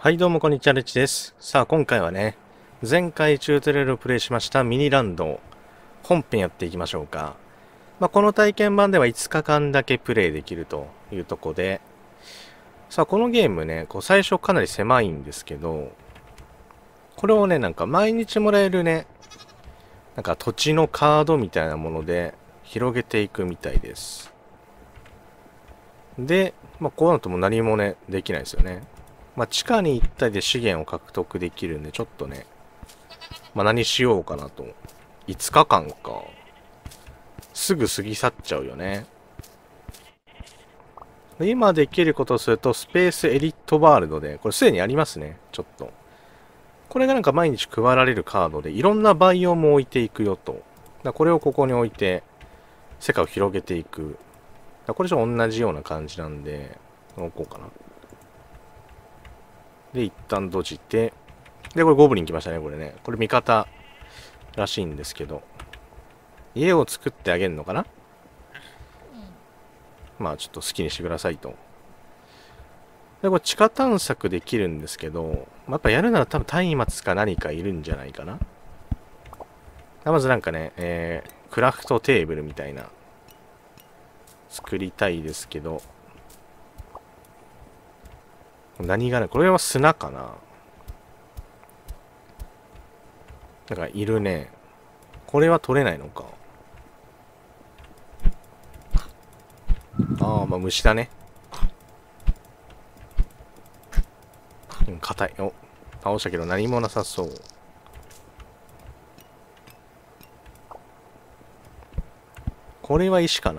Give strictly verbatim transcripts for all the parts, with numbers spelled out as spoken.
はいどうもこんにちは、レッチです。さあ今回はね、前回チュートリアルをプレイしましたミニランド本編やっていきましょうか。まあ、この体験版ではいつかかんだけプレイできるというとこで、さあこのゲームね、こう最初かなり狭いんですけど、これをね、なんか毎日もらえるね、なんか土地のカードみたいなもので広げていくみたいです。で、まあ、こうなるともう何もね、できないですよね。まあ、地下に行ったりで資源を獲得できるんで、ちょっとね、まあ、何しようかなと。いつかかんか。すぐ過ぎ去っちゃうよね。今できることをすると、スペースエリットワールドで、これすでにありますね、ちょっと。これがなんか毎日配られるカードで、いろんなバイオも置いていくよと。だこれをここに置いて、世界を広げていく。だこれじゃ同じような感じなんで、置こうかな。で、一旦閉じて、で、これゴブリン来ましたね、これね。これ味方らしいんですけど。家を作ってあげるのかな、まあちょっと好きにしてくださいと。で、これ地下探索できるんですけど、やっぱやるなら多分松明か何かいるんじゃないかな。まずなんかね、えー、クラフトテーブルみたいな、作りたいですけど、何がね、これは砂かな。なんかいるね。これは取れないのか。ああ、まあ虫だね。うん、硬い。お、倒したけど何もなさそう。これは石かな。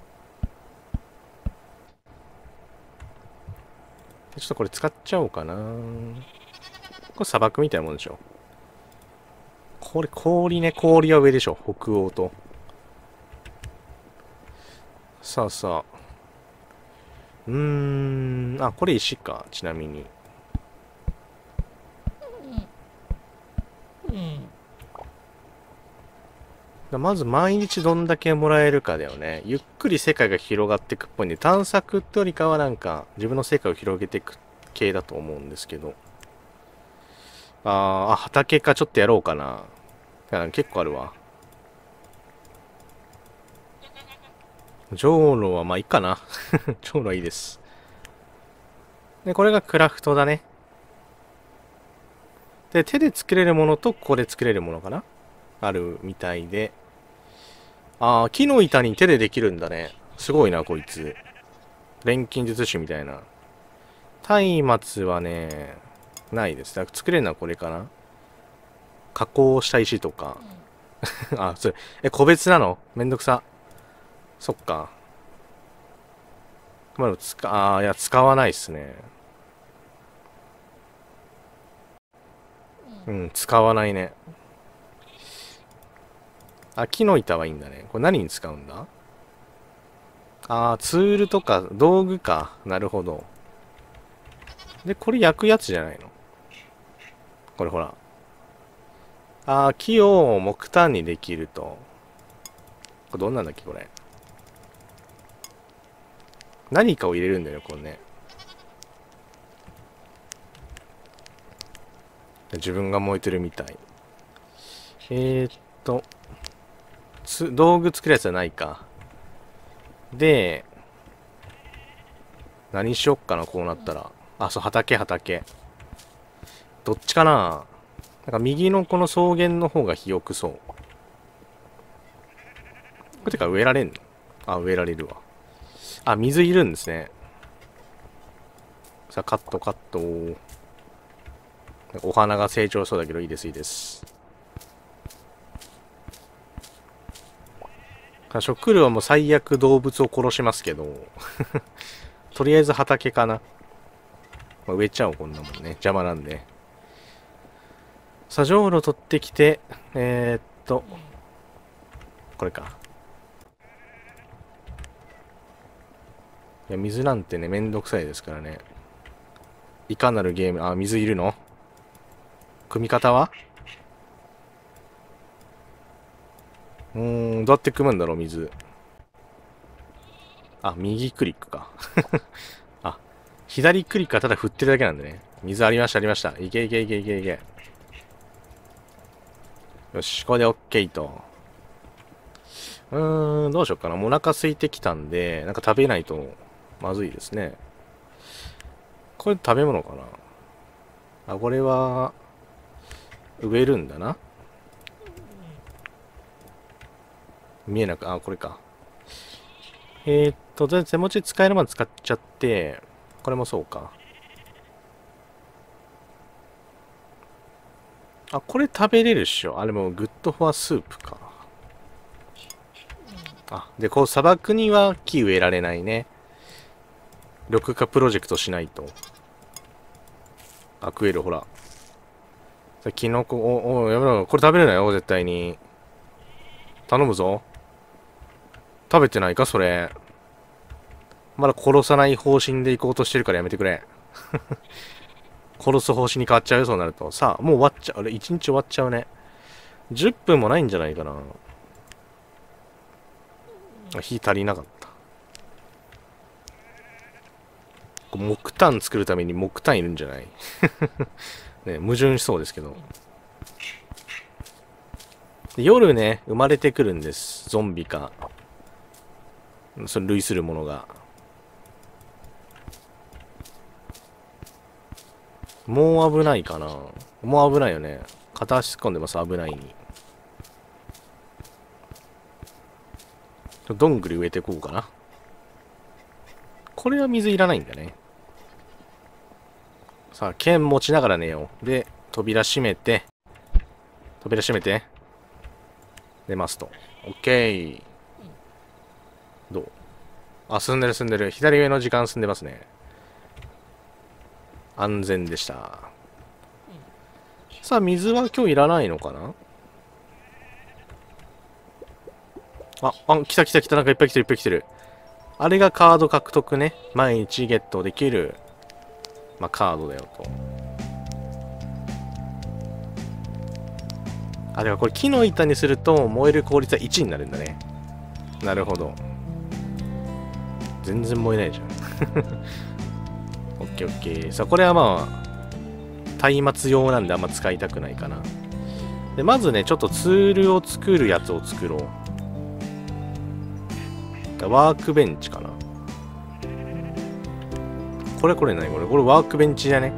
ちょっとこれ使っちゃおうかな。これ砂漠みたいなもんでしょ。これ氷ね、氷は上でしょ。北欧と。さあさあ。うーん。あ、これ石か。ちなみに。まず毎日どんだけもらえるかだよね。ゆっくり世界が広がっていくっぽいんで、探索ってよりかはなんか自分の世界を広げていく系だと思うんですけど。あーあ、畑かちょっとやろうかな。結構あるわ。じょうろはまあいいかな。じょうろはいいです。で、これがクラフトだね。で、手で作れるものとここで作れるものかなあるみたいで。ああ、木の板に手でできるんだね。すごいな、こいつ。錬金術師みたいな。松明はね、ないです。だから作れるのはこれかな。加工した石とか。あ、それ、え、個別なのめんどくさ。そっか。まあ、つか、あーいや、使わないっすね。うん、使わないね。あ、木の板はいいんだね。これ何に使うんだ。あー、ツールとか道具か。なるほど。で、これ焼くやつじゃないのこれほら。あー、木を木炭にできると。これどんなんだっけこれ。何かを入れるんだよ、これね。自分が燃えてるみたい。えー、っと、つ、道具作るやつはないか。で、何しよっかな、こうなったら。あ、そう、畑、畑。どっちかな。なんか右のこの草原の方が肥沃そう。これてか植えられんの。あ、植えられるわ。あ、水いるんですね。さあ、カットカット。お花が成長そうだけどいいです、いいです。食料はもう最悪動物を殺しますけど。とりあえず畑かな。まあ、植えちゃおう、こんなもんね。邪魔なんで。さあ、じょうろ取ってきて、えー、っと、これか。いや、水なんてね、めんどくさいですからね。いかなるゲーム、あ、水いるの組み方はうーん、どうやって組むんだろう、水。あ、右クリックか。あ、左クリックはただ振ってるだけなんでね。 水ありました、ありました。いけいけいけいけいけ。よし、これで OK と。うーん、どうしようかな。もうお腹空いてきたんで、なんか食べないとまずいですね。これ食べ物かな。あ、これは、植えるんだな。見えなく、あ、これか。えー、っと、とりあえず手持ち使えるまで使っちゃって、これもそうか。あ、これ食べれるっしょ。あれもグッドフォアスープか。あ、で、こう砂漠には木植えられないね。緑化プロジェクトしないと。あ、食える、ほら。キノコ、お、お、やめろ。これ食べれないよ、絶対に。頼むぞ。食べてないか、それ。まだ殺さない方針で行こうとしてるからやめてくれ。殺す方針に変わっちゃうよ、そうなると。さあ、もう終わっちゃう。あれ、いちにち終わっちゃうね。じゅっぷんもないんじゃないかな。火足りなかった。木炭作るために木炭いるんじゃないね、矛盾しそうですけど。夜ね、生まれてくるんです。ゾンビか。それ類するものが。もう危ないかな。もう危ないよね。片足突っ込んでます、危ないに。どんぐり植えていこうかな。これは水いらないんだね。さあ、剣持ちながら寝よう。で、扉閉めて、扉閉めて、寝ますと。オッケー。どう？あ、進んでる進んでる。左上の時間進んでますね。安全でした。さあ、水は今日いらないのかな？あ、あ、来た来た来た。なんかいっぱい来てるいっぱい来てる。あれがカード獲得ね。毎日ゲットできる、まあ、カードだよと。あ、でもこれ木の板にすると燃える効率はいちになるんだね。なるほど。全然燃えないじゃん。オッケーオッケー。さあ、これはまあ、松明用なんであんま使いたくないかな。で、まずね、ちょっとツールを作るやつを作ろう。ワークベンチかな。これこれ何これこれワークベンチじゃね？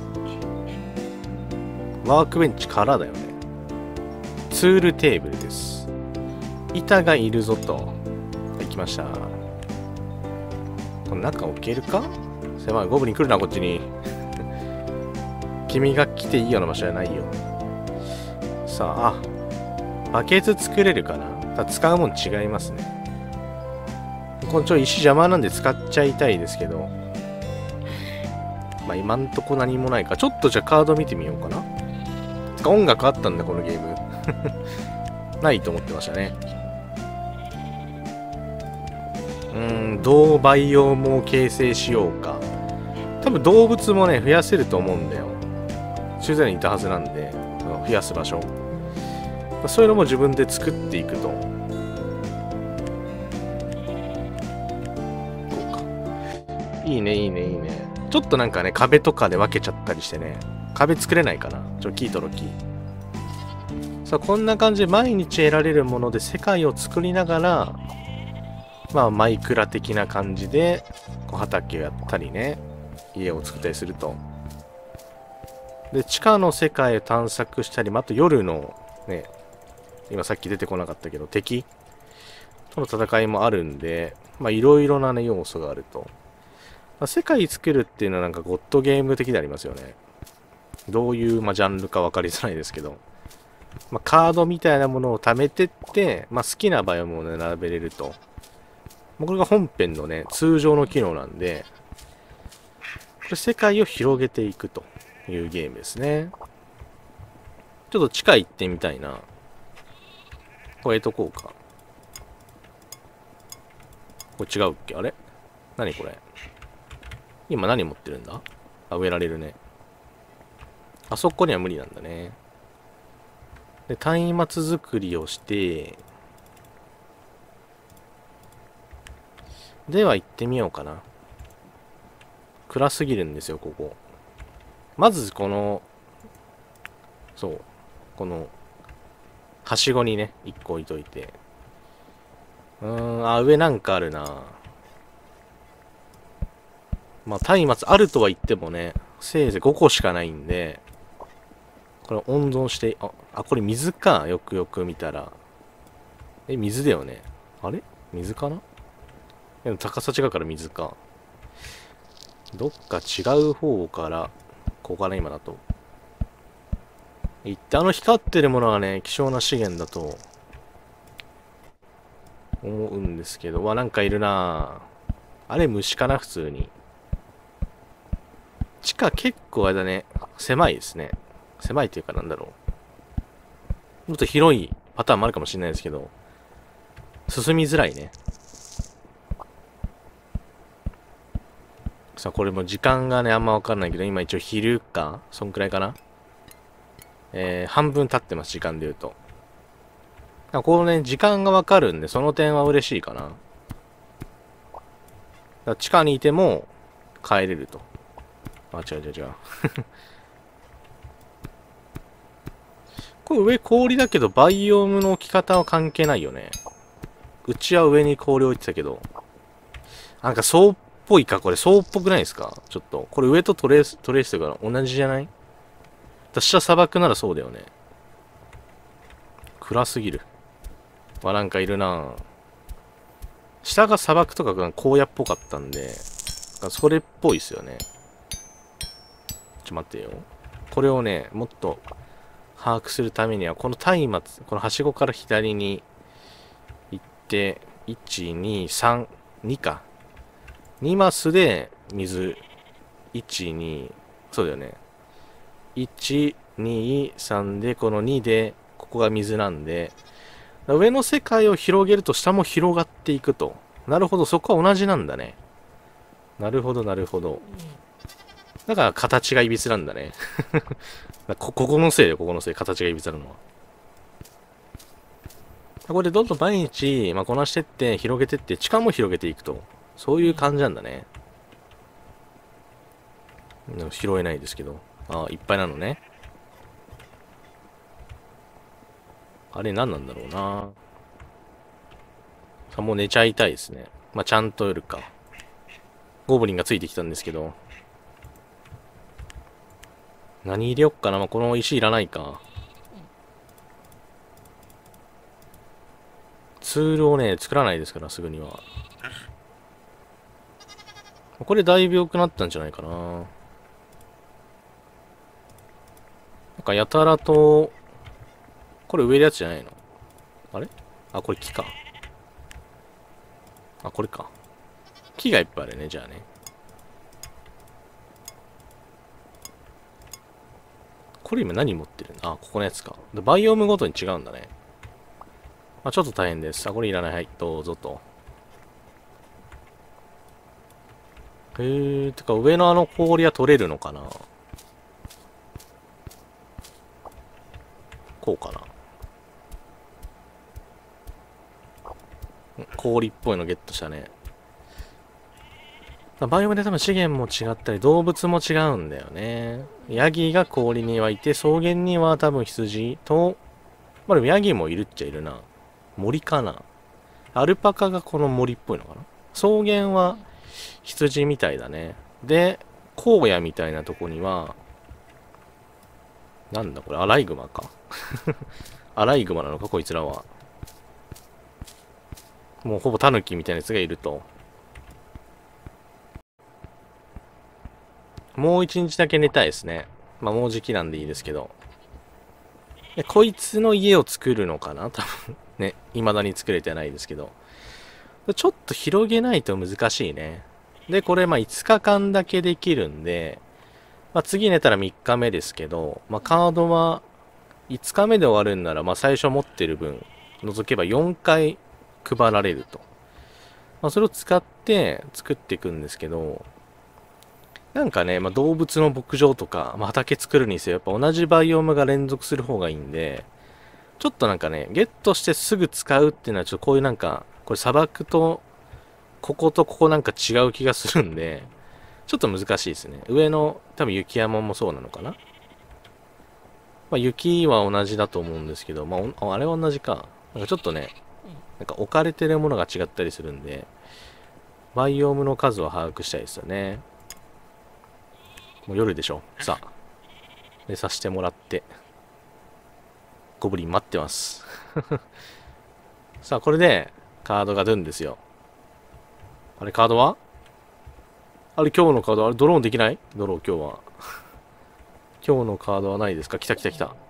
ワークベンチからだよね。ツールテーブルです。板がいるぞと。はい、来ました。この中置けるか？狭い。ゴブリン来るな、こっちに。君が来ていいような場所じゃないよ。さあ、あ、バケツ作れるかな？ただ使うもん違いますね。このちょ石邪魔なんで使っちゃいたいですけど。まあ今んとこ何もないか。ちょっとじゃあカード見てみようかな。つか音楽あったんだ、このゲーム。ないと思ってましたね。うーん、どう培養も形成しようか。多分動物もね、増やせると思うんだよ。修繕にいたはずなんで、増やす場所。そういうのも自分で作っていくと。いいね、いいね、いいね。ちょっとなんかね、壁とかで分けちゃったりしてね。壁作れないかな？ちょ、キートロキー。さあ、こんな感じで毎日得られるもので世界を作りながら、まあ、マイクラ的な感じで、こう畑をやったりね、家を作ったりすると。で、地下の世界を探索したり、まあ、あと夜のね、今さっき出てこなかったけど、敵との戦いもあるんで、まあ、いろいろなね、要素があると。まあ、世界作るっていうのはなんかゴッドゲーム的でありますよね。どういう、まあ、ジャンルか分かりづらいですけど。まあ、カードみたいなものを貯めてって、まあ、好きなバイオムをね、並べれると。これが本編のね、通常の機能なんで、これ世界を広げていくというゲームですね。ちょっと地下行ってみたいな。これとこうか。これ違うっけ？あれ？何これ？今何持ってるんだ？あ、植えられるね。あそこには無理なんだね。で、松明作りをして、では行ってみようかな。暗すぎるんですよ、ここ。 まずこの、そう、この、はしごにね、いっこ置いといて。うーん、あ、上なんかあるな。まあ、松明あるとは言ってもね、せいぜいごこしかないんで、これ温存して、あ、あ、これ水か。よくよく見たら。え、水だよね。あれ水かな。でも高さ違うから水か。どっか違う方から、ここかな、今だと。行って、あの光ってるものはね、希少な資源だと思うんですけど、わ、なんかいるなぁ。あれ虫かな、普通に。地下結構あれだね、狭いですね。狭いっていうかなんだろう。もっと広いパターンもあるかもしれないですけど、進みづらいね。さあ、これも時間がね、あんまわかんないけど、今一応昼かそんくらいかな。えー、半分経ってます、時間で言うと。このね、時間がわかるんで、その点は嬉しいかな。だから地下にいても、帰れると。あ、違う違う違う。これ上氷だけど、バイオームの置き方は関係ないよね。うちは上に氷置いてたけど。なんか層っぽいか、これ層っぽくないですかちょっと。これ上とトレース、トレースとか同じじゃない？下砂漠ならそうだよね。暗すぎる。わ、なんかいるなぁ。下が砂漠とかが荒野っぽかったんで、それっぽいっすよね。ちょ、待ってよ。これをね、もっと把握するためには、この松明、このはしごから左に行って、いち、に、さん、にか。にマスで水、いち、に、そうだよね。いち、に、さんで、このにで、ここが水なんで、上の世界を広げると下も広がっていくと。なるほど、そこは同じなんだね。なるほど、なるほど。だから形がいびつなんだね。こ、ここのせいよ、ここのせい。形がいびつなのは。これでどんどん毎日、まあ、こなしてって、広げてって、地下も広げていくと。そういう感じなんだね。拾えないですけど。ああ、いっぱいなのね。あれ何なんだろうな。さ、もう寝ちゃいたいですね。まあ、ちゃんと夜か。ゴブリンがついてきたんですけど。何入れよっかな。まあ、この石いらないか。ツールをね、作らないですから、すぐには。これだいぶ良くなったんじゃないかな。なんかやたらと、これ植えるやつじゃないの？あれ？あ、これ木か。あ、これか。木がいっぱいあるね、じゃあね。これ今何持ってるの？あ、ここのやつか。でバイオームごとに違うんだね。まあ、ちょっと大変です。あ、これいらない。はい、どうぞと。へー、てか上のあの氷は取れるのかな？こうかな。氷っぽいのゲットしたね。バイオームで多分資源も違ったり、動物も違うんだよね。ヤギが氷にはいて、草原には多分羊と、まあでもヤギもいるっちゃいるな。森かな。アルパカがこの森っぽいのかな。草原は羊みたいだね。で、荒野みたいなとこには、なんだこれ、アライグマか。アライグマなのか、こいつらは。もうほぼタヌキみたいなやつがいると。もう一日だけ寝たいですね。まあもう時期なんでいいですけど。でこいつの家を作るのかな多分。ね。未だに作れてないですけど。ちょっと広げないと難しいね。で、これまあいつかかんだけできるんで、まあ次寝たらみっかめですけど、まあカードはいつかめで終わるんなら、まあ最初持ってる分除けばよんかい配られると。まあそれを使って作っていくんですけど、なんかね、まあ、動物の牧場とか、まあ、畑作るにせよ、やっぱ同じバイオームが連続する方がいいんで、ちょっとなんかね、ゲットしてすぐ使うっていうのは、ちょっとこういうなんか、これ砂漠と、こことここなんか違う気がするんで、 ちょっと難しいですね。上の多分雪山もそうなのかな。まあ、雪は同じだと思うんですけど、まあ、あれは同じか。なんかちょっとね、なんか置かれてるものが違ったりするんで、バイオームの数は把握したいですよね。もう夜でしょ。さあ、寝させてもらって、ゴブリン待ってます。さあ、これでカードが出るんですよ。あれ、カードはあれ、今日のカード、あれ、ドローンできないドロー、今日は。今日のカードはないですか？来た来た来た。は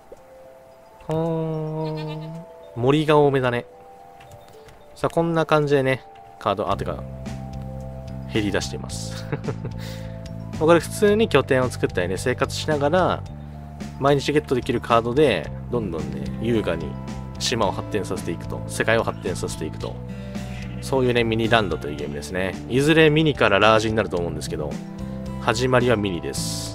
ーん。森が多めだね。さあ、こんな感じでね、カード、あ、てか、減り出しています。これ普通に拠点を作ったりね、生活しながら、毎日ゲットできるカードで、どんどんね、優雅に島を発展させていくと、世界を発展させていくと、そういうね、ミニランドというゲームですね。いずれミニからラージになると思うんですけど、始まりはミニです。